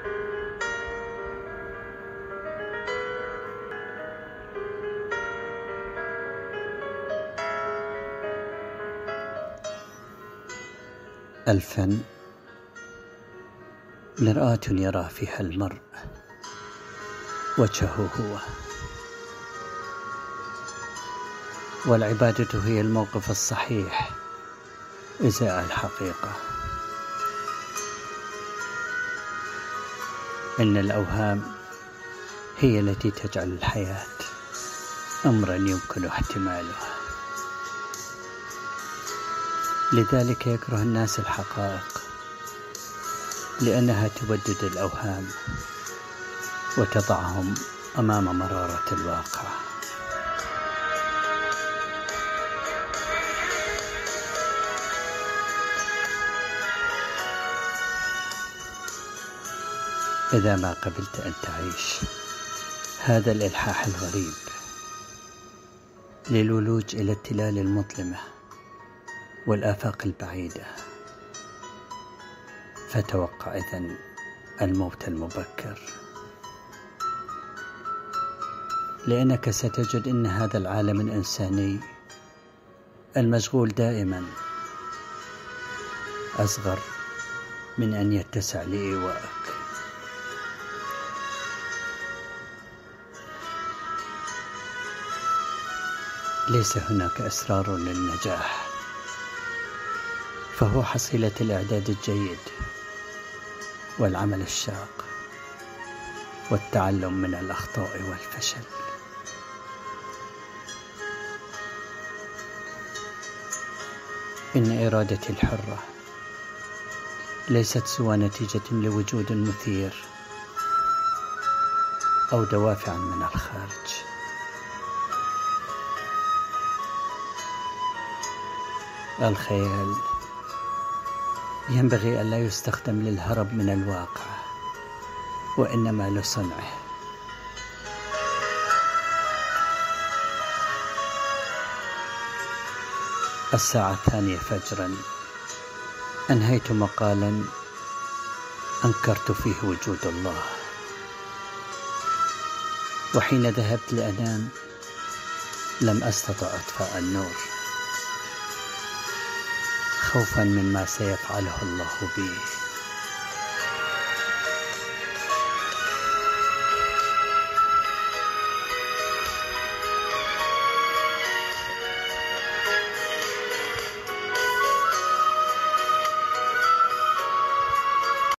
الفن مرآة يرى فيها المرء وجهه هو، والعبادة هي الموقف الصحيح إزاء الحقيقة. إن الأوهام هي التي تجعل الحياة أمرا يمكن احتماله، لذلك يكره الناس الحقائق لأنها تبدد الأوهام وتضعهم أمام مرارة الواقع. إذا ما قبلت أن تعيش هذا الإلحاح الغريب للولوج إلى التلال المظلمة والآفاق البعيدة، فتوقع إذن الموت المبكر، لأنك ستجد أن هذا العالم الإنساني المشغول دائما أصغر من أن يتسع لإيوائك. ليس هناك أسرار للنجاح، فهو حصيلة الإعداد الجيد والعمل الشاق والتعلم من الأخطاء والفشل. إن إرادتي الحرة ليست سوى نتيجة لوجود مثير أو دوافع من الخارج. الخيال ينبغي ألا يستخدم للهرب من الواقع، وإنما لصنعه. الساعة 2 فجرا أنهيت مقالا أنكرت فيه وجود الله، وحين ذهبت لأنام لم أستطع إطفاء النور خوفا مما سيفعله الله بي.